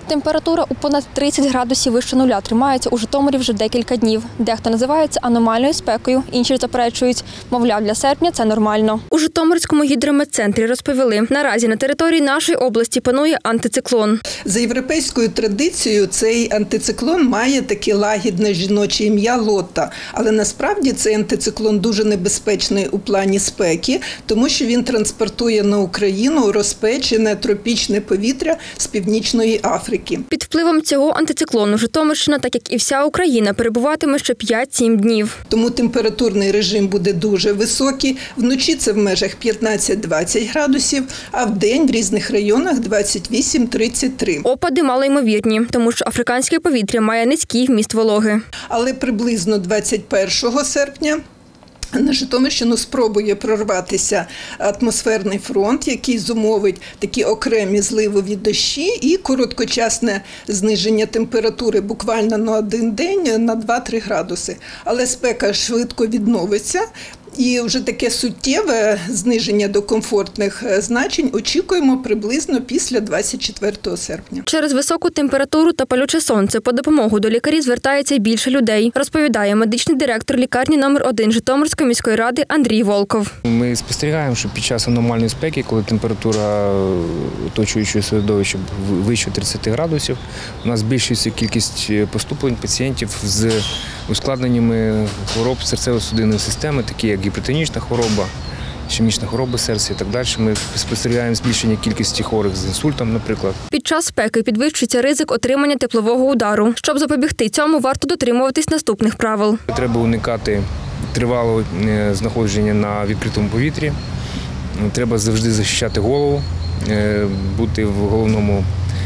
Температура у понад 30 градусів вище нуля тримається у Житомирі вже декілька днів. Дехто називає це аномальною спекою, інші заперечують. Мовляв, для серпня це нормально. У Житомирському гідрометцентрі розповіли, наразі на території нашої області панує антициклон. За європейською традицією цей антициклон має таке лагідне жіноче ім'я Лотта. Але насправді цей антициклон дуже небезпечний у плані спеки, тому що він транспортує на Україну розпечене тропічне повітря з Північної Африки. Під впливом цього антициклону Житомирщина, так як і вся Україна, перебуватиме ще 5-7 днів. Тому температурний режим буде дуже високий. Вночі це в межах 15-20 градусів, а в день в різних районах 28-33. Опади малоймовірні, тому що африканське повітря має низький вміст вологи. Але приблизно 21 серпня на Житомирщину спробує прорватися атмосферний фронт, який зумовить такі окремі зливові дощі і короткочасне зниження температури буквально на один день на 2-3 градуси. Але спека швидко відновиться. І вже таке суттєве зниження до комфортних значень очікуємо приблизно після 24 серпня. Через високу температуру та палюче сонце по допомогу до лікарів звертається більше людей, розповідає медичний директор лікарні номер 1 Житомирської міської ради Андрій Волков. Ми спостерігаємо, що під час аномальної спеки, коли температура оточуючого середовища вище 30 градусів, у нас збільшується кількість поступлень пацієнтів з ускладненнями хвороб серцево-судинної системи, такі як гіпертонічна хвороба, ішемічна хвороба серця і так далі. Ми спостерігаємо збільшення кількості хворих з інсультом, наприклад. Під час спеки підвищується ризик отримання теплового удару. Щоб запобігти цьому, варто дотримуватись наступних правил. Треба уникати тривалого знаходження на відкритому повітрі. Треба завжди захищати голову, бути в головному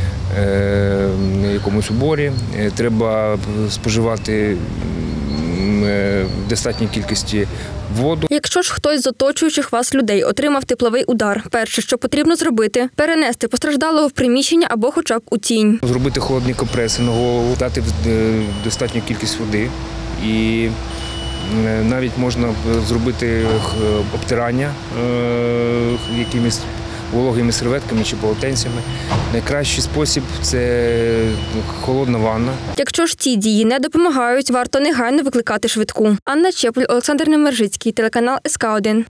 якомусь уборі. Треба споживати в достатній кількості воду. Якщо ж хтось з оточуючих вас людей отримав тепловий удар, перше, що потрібно зробити – перенести постраждалого в приміщення або хоча б у тінь. Зробити холодні компреси на голову, дати достатню кількість води і навіть можна зробити обтирання якимись вологими серветками чи полотенцями. Найкращий спосіб – це холодна ванна. Якщо ж ці дії не допомагають, варто негайно викликати швидку. Анна Чепль, Олександр Немержицький, телеканал СК1.